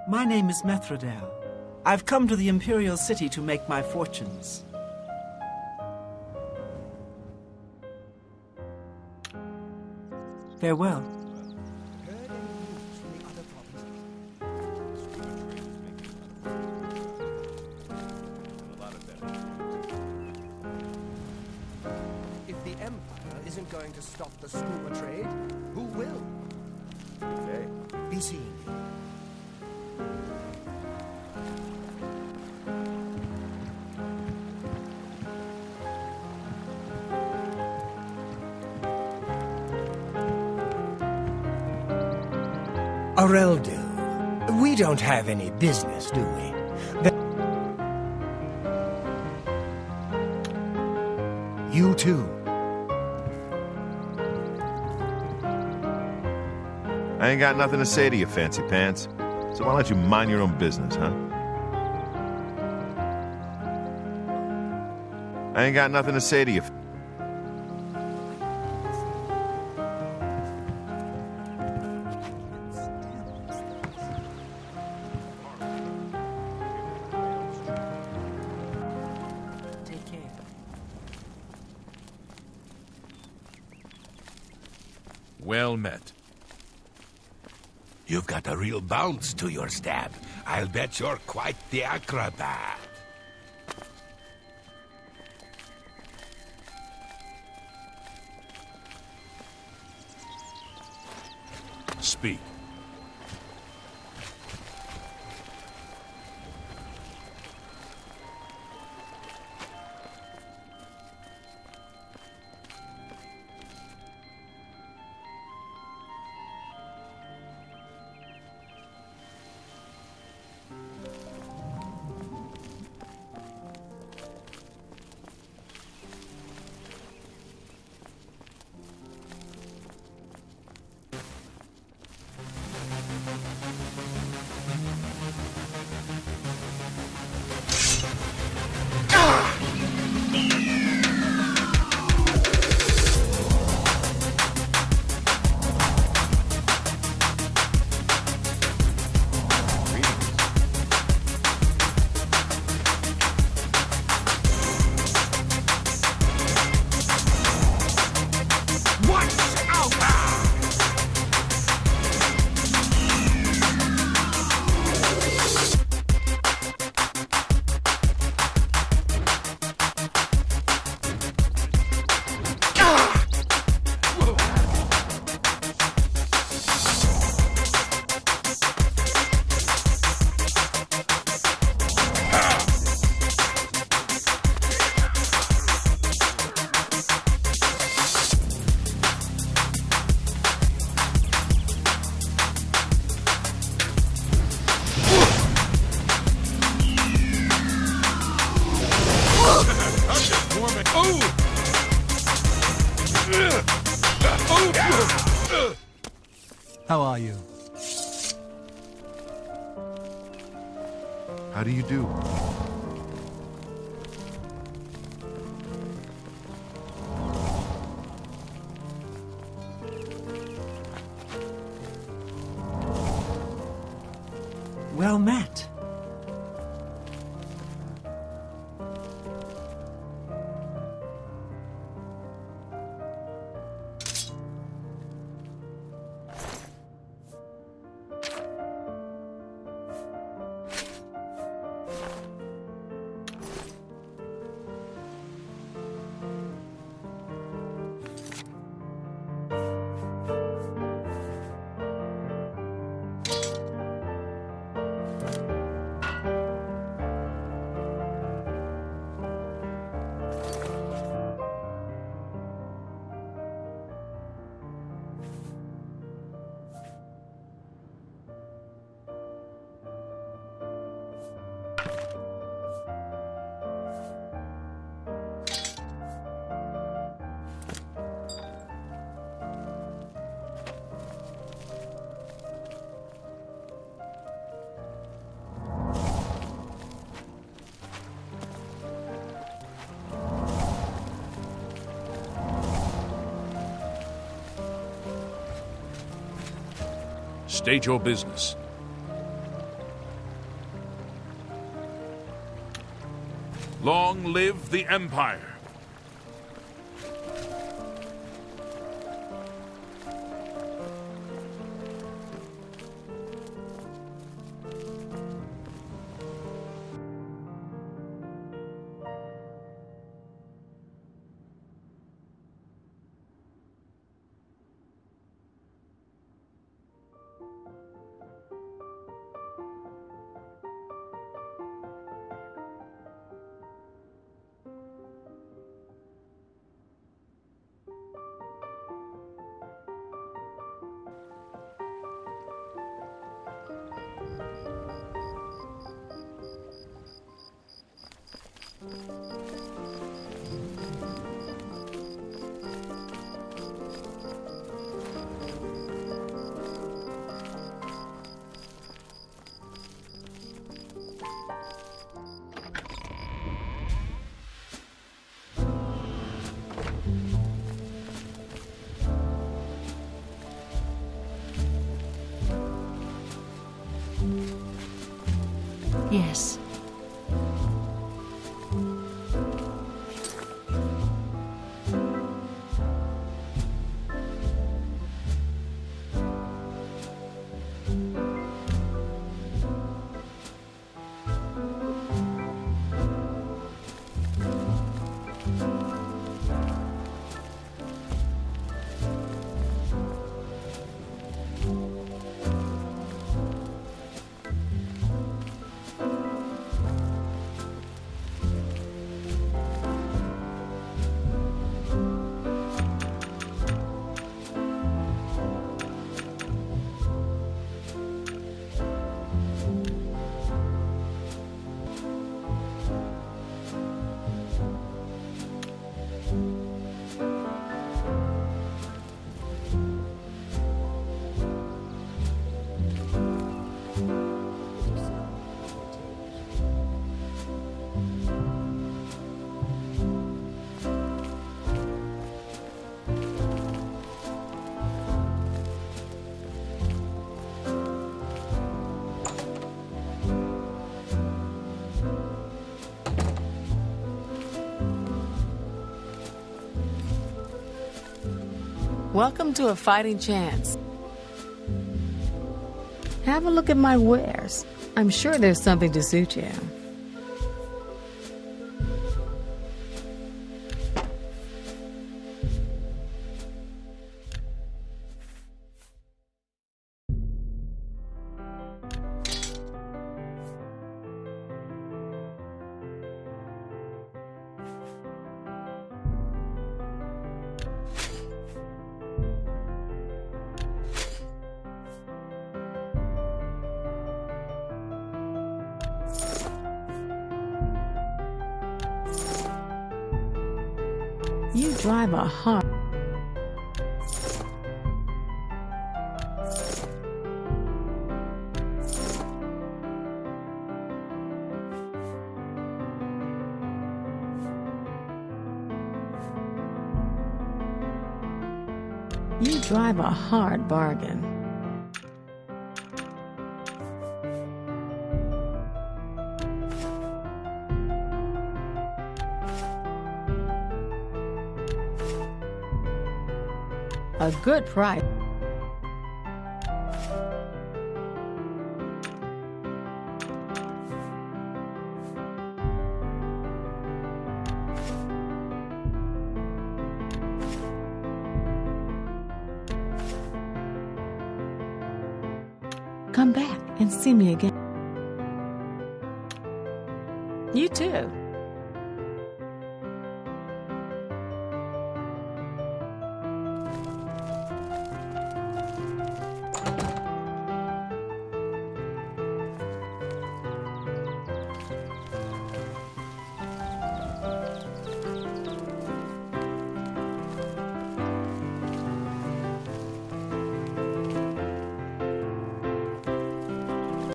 My name is Methredale. I've come to the Imperial City to make my fortunes. Farewell. If the Empire isn't going to stop the scuba trade, who will? Okay. Be seeing you. Aureldu, we don't have any business, do we? You too. I ain't got nothing to say to you, Fancy Pants. So why don't you mind your own business, huh? I ain't got nothing to say to you. Take care. Well met. You've got a real bounce to your stab. I'll bet you're quite the acrobat. Speak. How are you? How do you do? Well met. State your business. Long live the Empire! Yes. Welcome to A Fighting Chance. Have a look at my wares. I'm sure there's something to suit you. You drive a hard... You drive a hard bargain. A good price. Come back and see me again. You too.